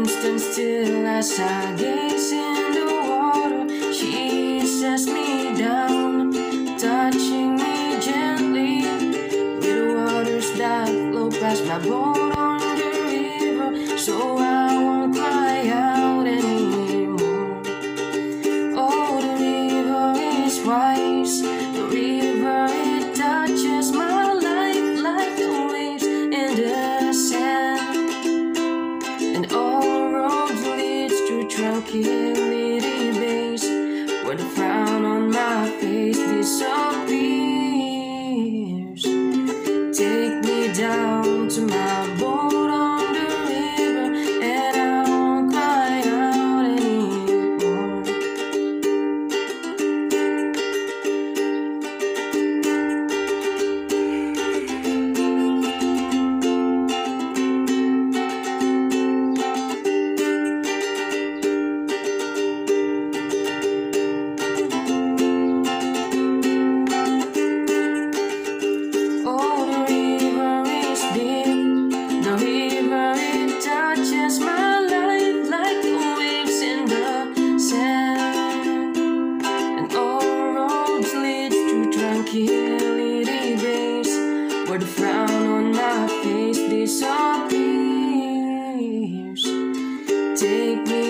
mind stands still as I gaze in the water. She sets me down, touching me gently with the waters that flow past my boat on the river, so I won't cry out anymore. Oh, the river is wise, the river, it touches my life like the waves in the sand, and all roads leads to tranquility base, where the frown on my face disappears. Take me down to my boat on the river, and I won't cry out anymore. Oh, the river is deep, the river, it touches my life like the waves in the sand, and all roads lead to tranquility base, where the frown on my face disappears. Take me